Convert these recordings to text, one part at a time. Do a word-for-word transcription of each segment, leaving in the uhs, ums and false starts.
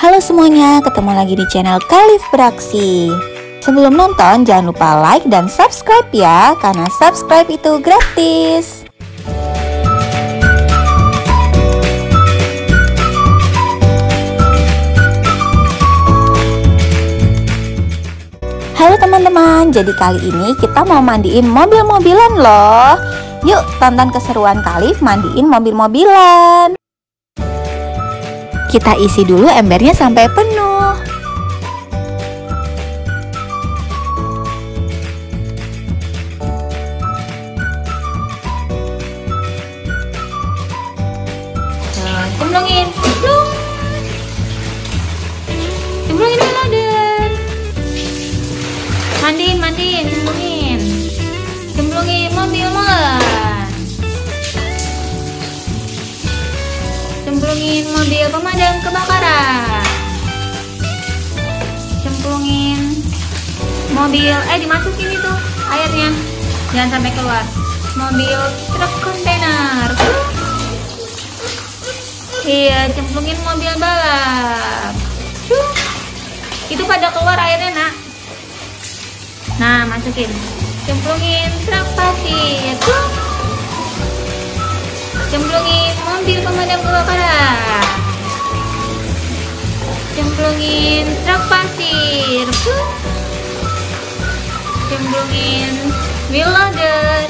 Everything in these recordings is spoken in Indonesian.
Halo semuanya, ketemu lagi di channel Khalif Beraksi. Sebelum nonton jangan lupa like dan subscribe ya, karena subscribe itu gratis. Halo teman-teman, jadi kali ini kita mau mandiin mobil-mobilan loh. Yuk tonton keseruan Khalif mandiin mobil-mobilan. Kita isi dulu embernya sampai penuh. Nah, cemplungin, cemplung, cemplungin dulu dan mandiin, mandiin, cemplungin, cemplungin mobil molan. Cemplungin mobil pemadam kebakaran. Cemplungin mobil, eh dimasukin itu airnya, jangan sampai keluar. Mobil truk kontainer. Iya, cemplungin mobil balap. Itu pada keluar airnya nak. Nah, masukin. Cemplungin truk pasir. Cemplungin mobil pemadam kebakaran. Cemplungin truk pasir. Cemplungin wheel loader.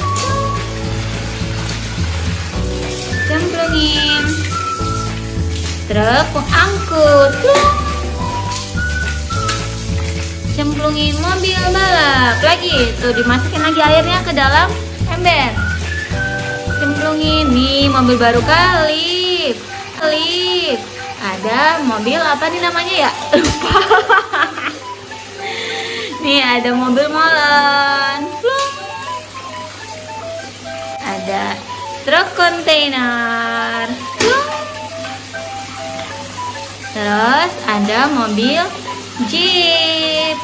Cemplungin truk pengangkut. Cemplungin mobil balap. Lagi tuh, dimasukin lagi airnya ke dalam ember. Cemplungin nih mobil baru Khalif. Khalif. Ada mobil apa nih namanya ya? Lupa. Nih ada mobil molen. Ada truk kontainer. Terus ada mobil jeep.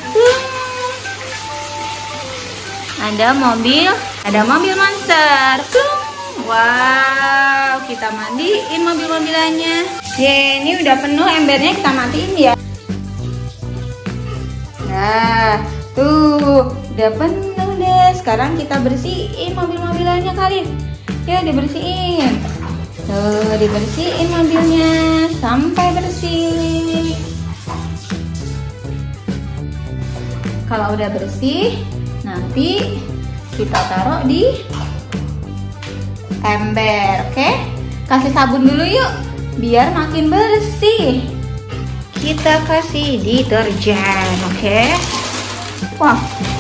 Ada mobil, ada mobil monster. Wow, kita mandiin mobil-mobilannya. Ye, ini udah penuh embernya, kita matiin ya. Nah, tuh udah penuh deh. Sekarang kita bersihin mobil-mobilannya Khalif. Ya, dibersihin. Tuh, dibersihin mobilnya sampai bersih. Kalau udah bersih, nanti kita taruh di ember, oke? Kasih sabun dulu yuk, biar makin bersih. Kita kasih deterjen, oke? Wah,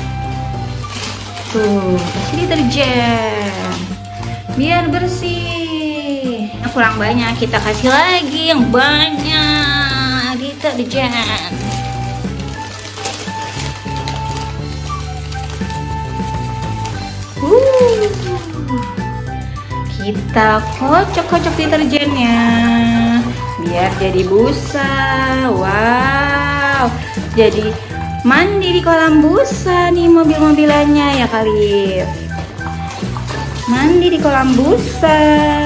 tuh kasih deterjen, biar bersih. Nah, kurang banyak, kita kasih lagi yang banyak deterjen. Uh. Kita kocok-kocok deterjennya biar jadi busa. Wow, jadi mandi di kolam busa nih mobil-mobilannya ya Khalif. Mandi di kolam busa.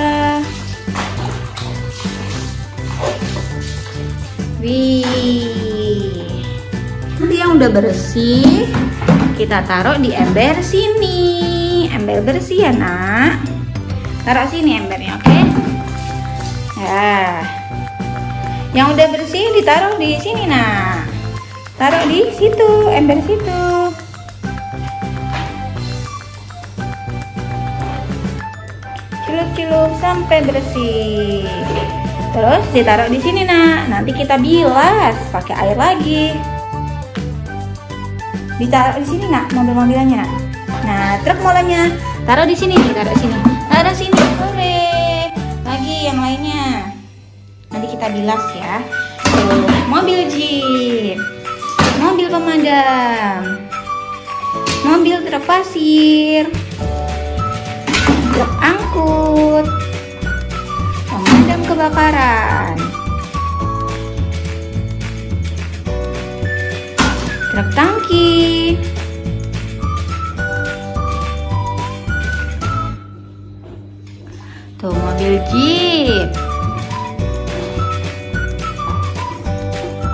Wih, nanti yang udah bersih kita taruh di ember sini. Ember bersih ya nak. Taruh sini embernya, oke? Okay? Ya, yang udah bersih ditaruh di sini, nah. Taruh di situ, ember situ. Celup-celup sampai bersih. Terus ditaruh di sini, nah. Nanti kita bilas pakai air lagi. Ditaruh di sini, nak, mobil-mobilannya. Nah, truk molennya taruh di sini, taruh di sini. Taruh sini, boleh. Lagi yang lainnya. Nanti kita bilas ya. Tuh, mobil jeep, mobil pemadam, mobil truk pasir, truk angkut, pemadam kebakaran, truk tangki, tuh mobil jeep,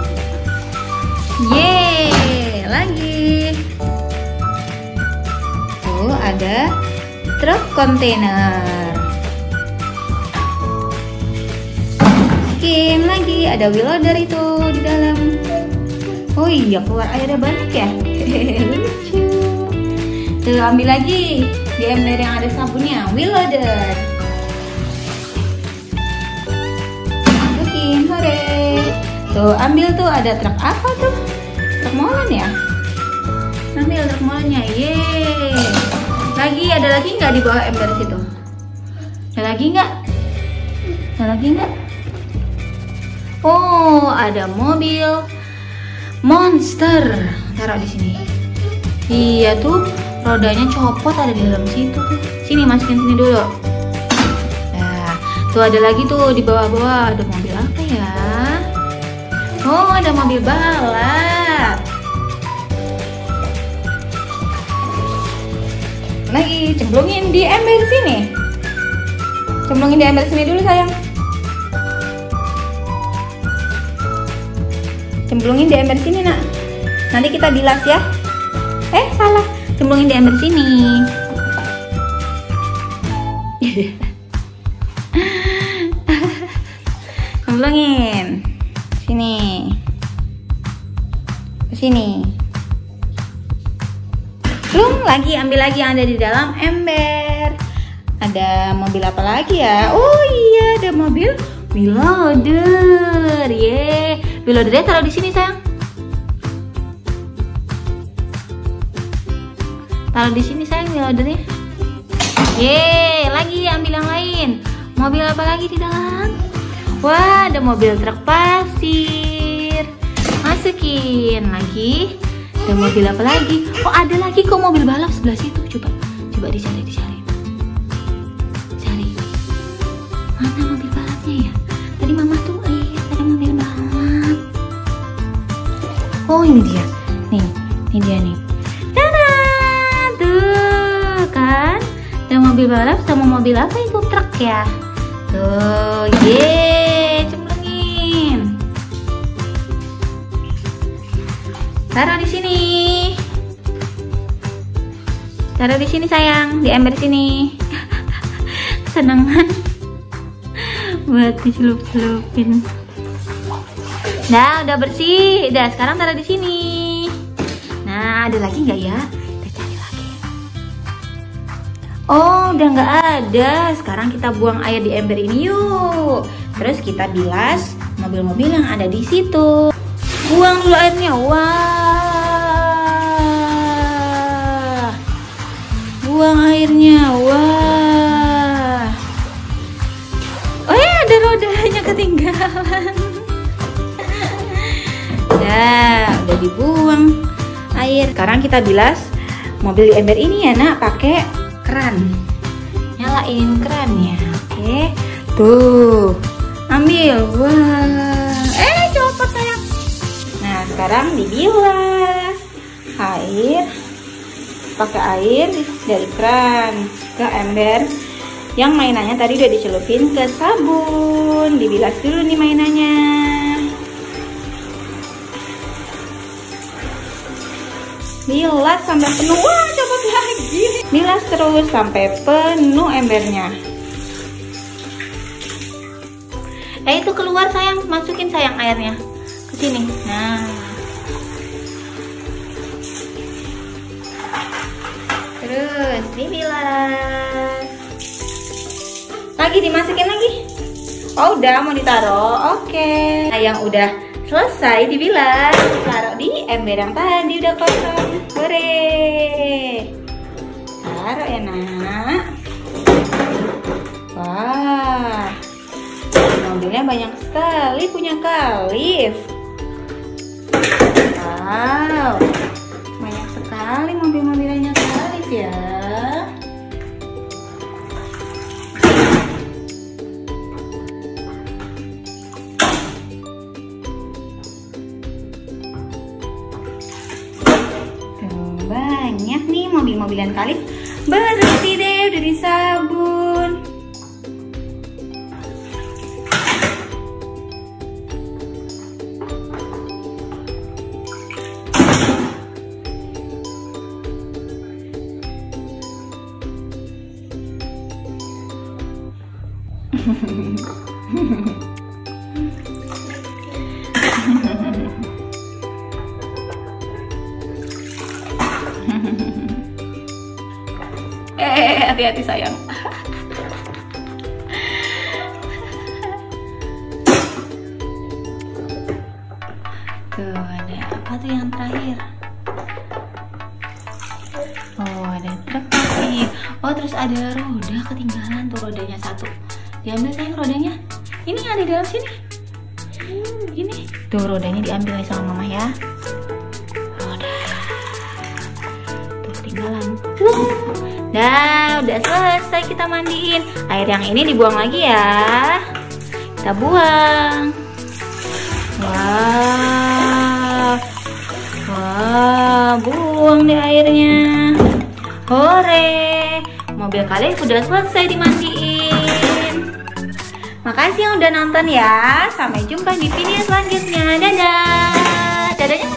ada truk kontainer. Masukin lagi, ada wheel loader itu di dalam. Oh iya, keluar airnya banyak ya. Lucu. Tuh, ambil lagi di ember yang ada sabunnya, wheel loader. Masukin, hore. Tuh, ambil tuh, ada truk apa tuh? Truk molen ya? Ambil truk molennya, yeay. Lagi, ada lagi nggak di bawah ember situ? Ada lagi nggak? Ada lagi nggak? Oh, ada mobil monster. Taruh di sini. Iya tuh, rodanya copot, ada di dalam situ tuh. Sini, masukin sini dulu. Nah, tuh ada lagi tuh di bawah-bawah. Ada mobil apa ya? Oh, ada mobil balap. Lagi, cemplungin di ember sini. Cemplungin di ember sini dulu sayang. Cemplungin di ember sini nak. Nanti kita bilas ya. Eh salah, cemplungin di ember sini. Cemplungin sini, ke sini. Belum lagi, ambil lagi yang ada di dalam ember. Ada mobil apa lagi ya? Oh iya, ada mobil wheel loader. Ye, wheel loadernya taruh di sini sayang. Taruh di sini sayang wheel loadernya. Ye, lagi ambil yang lain. Mobil apa lagi di dalam? Wah, ada mobil truk pasir. Masukin lagi. Ada mobil apa lagi? Oh, ada lagi kok mobil balap sebelah situ. Coba, coba dicari, dicari. Cari. Mana mobil balapnya ya? Tadi mama tuh lihat ada mobil balap. Oh, ini dia. Nih, ini dia nih. Tada! Tuh, kan? Ada mobil balap sama mobil apa itu? Truk ya? Tuh, yeay, cemplungin. Taruh di sini. Taruh di sini sayang, di ember sini. Kesenangan buat dicelup-celupin. Nah, udah bersih. Udah, sekarang taruh di sini. Nah, ada lagi nggak ya? Kita cari lagi. Oh, udah nggak ada. Sekarang kita buang air di ember ini yuk. Terus kita bilas mobil-mobil yang ada di situ. Buang dulu airnya. Wah. Buang airnya. Wah. Oh ya, ada rodanya ketinggalan. Udah, udah dibuang air. Sekarang kita bilas mobil di ember ini ya nak, pakai keran. Nyalain kerannya. Oke. Tuh. Ambil. Wah. Eh, copot sayang. Nah, sekarang dibilas air, pakai air dari keran ke ember yang mainannya tadi udah dicelupin ke sabun. Dibilas dulu nih mainannya. Bilas sampai penuh. Wah, copot lagi. Bilas terus sampai penuh embernya. Eh, itu keluar sayang, masukin sayang airnya ke sini. Nah, terus dibilas lagi, dimasukin lagi. Oh, udah mau ditaruh. Oke. Nah, yang udah selesai dibilas, taruh di ember yang tadi udah kosong. Hore. Taruh ya nak. Wah, mobilnya banyak sekali punya Khalif. Wow, banyak sekali mobil-mobilnya Khalif ya. Tuh, banyak nih mobil-mobilan Khalif. Bersih deh, udah disabun. Eh, hati-hati sayang. Tuh ada apa tuh yang terakhir? Oh ada truk nih. Oh terus ada roda ketinggalan tuh, rodanya satu. Diambil sayang rodanya. Ini ada di dalam sini. Ini tuh rodanya diambil nih sama mama ya. Roda. Tuh ketinggalan. Nah udah selesai kita mandiin. Air yang ini dibuang lagi ya. Kita buang. Wow, wow, buang deh airnya. Hore, mobil kalian udah selesai dimandiin. Makasih yang udah nonton ya. Sampai jumpa di video selanjutnya. Dadah. Dadanya